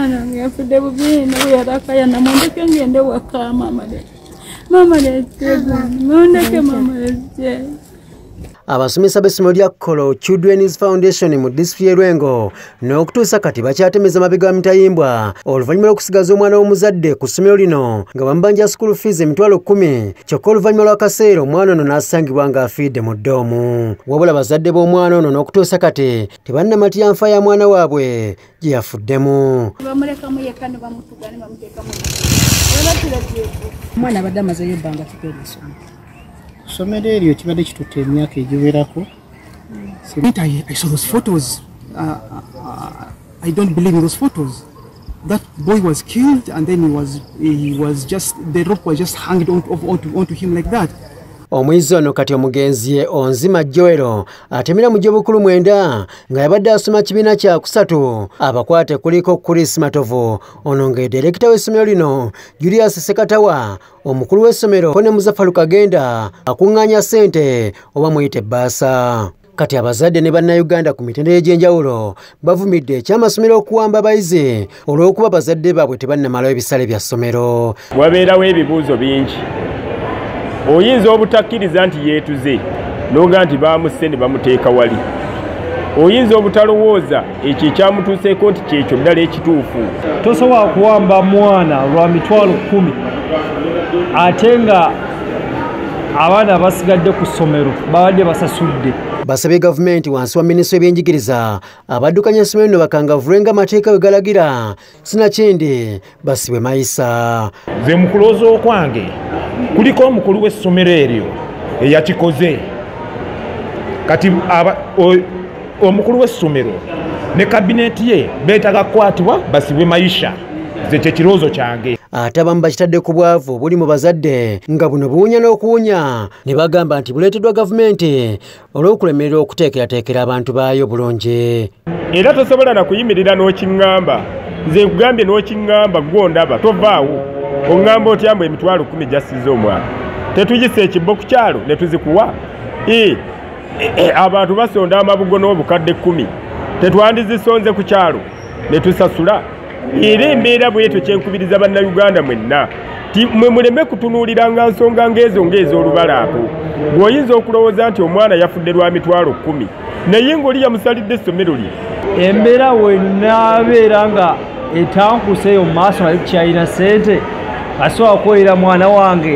Mwana yafudde bubi na yarakaya na mondeke ngende waka mama de. Mama de mondeke mama de. Abasomesa b'essomero lya Tukole Children's Foundation mu disitulikiti y'e Lwengo n'okutuusa kati bakyatemeza mabega wa mitayimbwa oluvannyuma lw'okusigaza omwana w'omuzadde ku ssomero lino nga bamubanja school fees emitwalo 10 kyokka oluvannyuma lw'akaseera omwana ono n'asangibwa ng'afiidde mu ddoomu. Wabula abazadde b'omwana ono n'okutuusa kati tebannamatira nfa ya mwana waabwe gye yafuddemu. Bamulekamu yekka ne bamutuga ne bamuteekamu. Omwana abadde amazeeyo ebbanga kigenda essomero. Somero eryo kibadde kitutte emyaka egiwerako. I saw those photos. I don't believe in those photos. That boy was killed, and then he was just, the rope was just hanged onto him like that. Omwizi ono kati omugenzi ye Onzima Joero atemera mu gy'obukulu 9 nga yabadde asoma kibiina kya 3 abakwate kuliko Chris Matovu ono nga direkita w'essomero lino Julius Sekatawa omukulu w'essomero ne Muzaffaru Kagenda akuŋŋaanya ssente oba muyite bbaasa. Kati abazadde ne bannayuganda ku mitendera egy'enjawulo bavumiridde ekyamasomero okuwamba abayizi olw'okuba abazadde baabwe tebannamalawo ebisale bya ssomero. Wabeerawo ebibuuzo bingi. Oyinza obutakkiriza nti yeetuze noga nti baamusse ne bamuteeka wali. Oyinza obutalowooza ekyo ekyamutuuseeko nti kyekyo ddala ekituufu. Tosobola kuwamba mwana lwa mitwalo 10 ate nga abaana basigadde ku ssomero babadde basasudde. Basabye gavumenti wansi wa minisitule y'ebyenjigiriza abaddukanya essomero lino bakangavulenga amateeka bwe galagira sinakindi basibwe mayisa. Nze mu kulowooza okwange kuliko omukulu w'essomero eryo eyakikoze. Kati omukulu w'essomero ne kabineeti ye beetaaga kukwatibwa basibwe mayisha. Nze kye kirowoozo kyange. Ate abamu bakitadde ku bwavu buli mu bazadde nga buno buwunya n'okuwunya ne bagamba nti buleeteddwa gavumenti olw'okulemerera okuteekerateekera abantu baayo bulungi. Era tosobola na kuyimirira n'okiŋŋamba. Nze nkugambye n'okiŋŋamba gw'ondaba tovaawo. Oŋŋamba otya mbu emitwalo 10 gy'assiza omwana. Tetugisa ekibbo ku kyalo ne tuzikuwa. Abantu basonda amabugo n'obukadde 10. Tetwandizisonze ku kyalo ne tusasula. Era embeera bwetyo kyenkubiriza bannayuganda mwenna mwe muleme kutunuuliranga nsonga ng'ez'olubala ako. Bw'oyinza okulowooza nti omwana yafudde lwa mitwalo 10 naye ng'oli yamusalidde essomero lye. Embeera wenaabeera nga etankuseeyo mu maaso naye kyalina ssente asobola kukolera mwana wange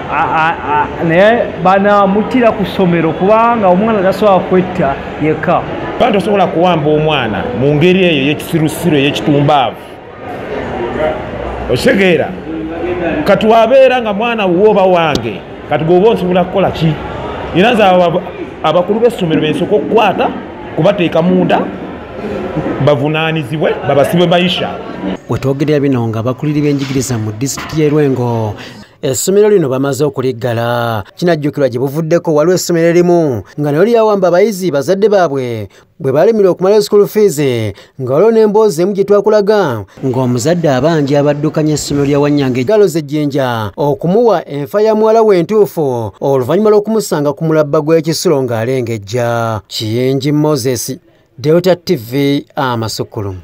naye banaamutira ku ssomero kubanga omwana tasobola kwetta yekka. Kandi tosobola kuwamba omwana mu ngeri eyo y'ekisirusiru ey'ekitumbaavu. Osegeera kati wabeera nga mwana wooba wange kati bw'oba nsobola kukola ki? Era nze abakulu b'essomero bensooka okukwata kubateeka munda bavunaanizibwe babasibwe mayisha. Wetwogerera bino nga abakulira b'enjigiriza mu disitulikiti y'e Lwengo essomero lino bamaze okuliggala. Kinajjukirwa gye buvuddeko waliwo essomero erimu nga nalyo lyawamba abayizi bazadde baabwe bwe balemererwa okumalayo school fees nga waliwo n'emboozi emu gye twakulaga ng'omuzadde abanja abaddukanya essomero lya Wannyange Galo z'Ejjinja okumuwa enfa ya muwala we entuufu oluvannyuma lw'okumusanga ku mulabba gw'ekisulo ng'alengejja. Kiyenji Moses, Delta TV Amasukulu.